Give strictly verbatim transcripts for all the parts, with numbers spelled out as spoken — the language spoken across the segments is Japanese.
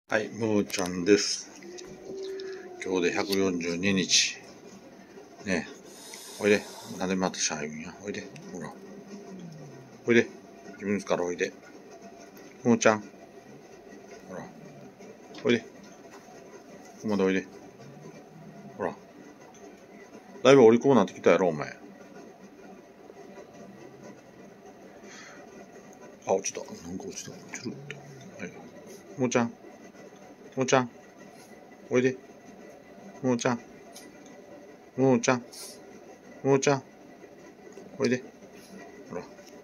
はい、むーちゃんです。今日でひゃくよんじゅうににち。ねえ、おいで。なんでまたシャインや。おいで。ほら。おいで。自分からおいで。むーちゃん。ほら。おいで。ここまでおいで。ほら。だいぶお利口になってきたやろ、お前。あ、落ちた。なんか落ちた。ちょろっと。はい。むーちゃん。むーちゃん。おいで。むーちゃん。むーちゃん。むーちゃん。おいで。ほら。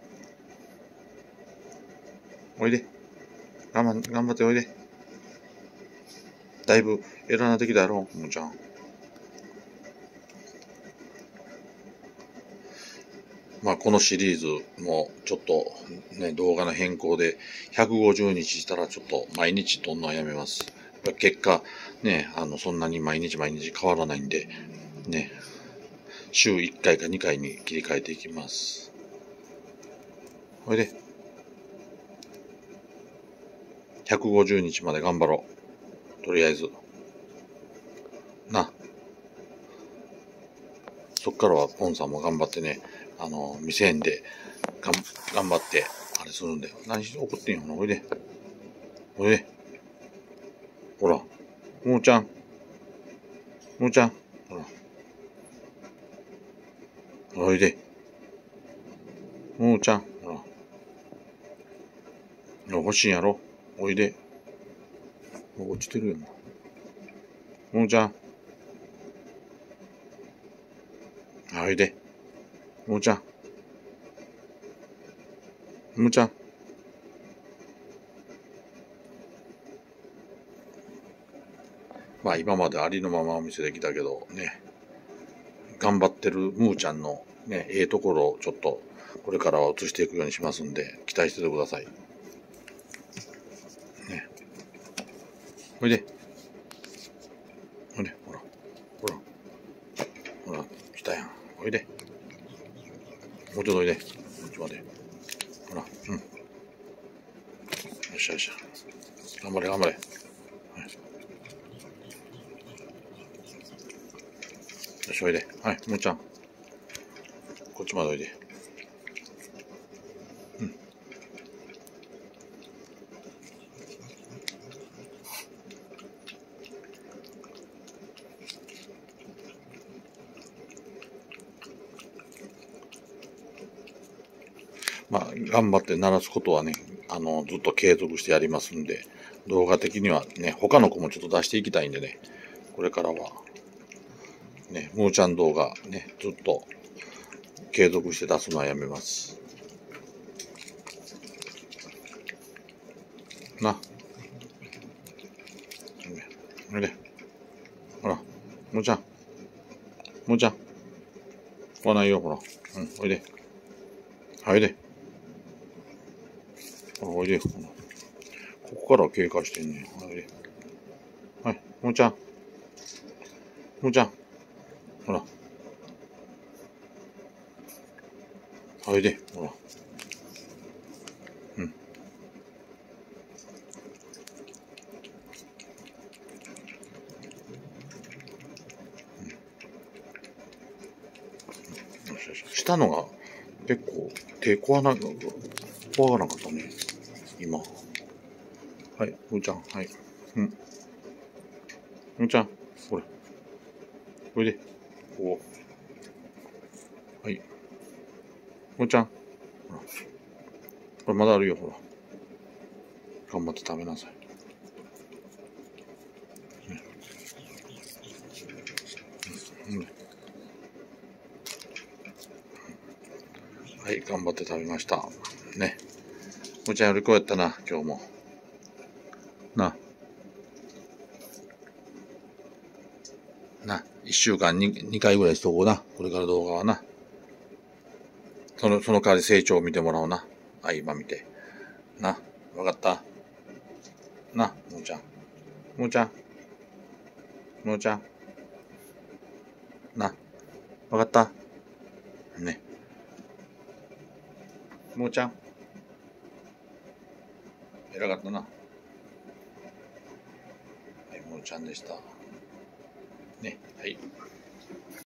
おいで。頑張頑張っておいで。だいぶ偉なってきたやろ、むーちゃん。まあ、このシリーズもちょっとね、動画の変更でひゃくごじゅうにちしたらちょっと毎日撮んのはやめます。結果、ね、あの、そんなに毎日毎日変わらないんで、ね、週いっかいかにかいに切り替えていきます。ほいで、ひゃくごじゅうにちまで頑張ろう。とりあえず。な。そっからはポンさんも頑張ってね、あの、未成年でがん頑張って、あれするんで。何し怒ってんよな、おいで。おいで。ほら、もーちゃん。もーちゃん。ほら。おいで。もーちゃん。ほら。欲しいんやろ。おいで。落ちてるよな。もーちゃん。おいで。もーちゃん。もーちゃん。まあ今までありのままお見せできたけどね、頑張ってるむーちゃんのね、ええところをちょっとこれからは映していくようにしますんで、期待しててください。ね。おいで。おいで。ほら。ほら。ほら。来たやん。おいで。もうちょっとおいで。こっちまで。ほら。うん。よっしゃよっしゃ。頑張れ頑張れ。はい。よしおいで。はい。むーちゃん。こっちまでおいで。うん。まあ、頑張って鳴らすことはね、あの、ずっと継続してやりますんで、動画的にはね、他の子もちょっと出していきたいんでね、これからは、ね、むーちゃん動画ね、ずっと継続して出すのはやめます。な。おいで。ほら、むーちゃん。むーちゃん。来ないよ、ほら。うん、おいで。はい、おいで。ほら、おいで。ほら。ここから経過してんねん。はい、おいで。はい、むーちゃん。むーちゃん。ほら。はい、おいで。ほら。うん。したのが結構手怖な、怖がなかったね。今。はい、むーちゃん。はい。うん。むーちゃん。これ。おいで。こう。はい。むーちゃん。ほら。これまだあるよ、ほら。頑張って食べなさい。うん。はい、頑張って食べました。ね。むーちゃんよりこうやったな、今日も。な。な。一週間ににかいぐらいしとこうな。これから動画はな。その、その代わり成長を見てもらおうな。あ、今見て。な。わかったな、むーちゃん。むーちゃん。むーちゃん。な。わかったね。むーちゃん。偉かったな。 むーちゃんでした。ね、はい。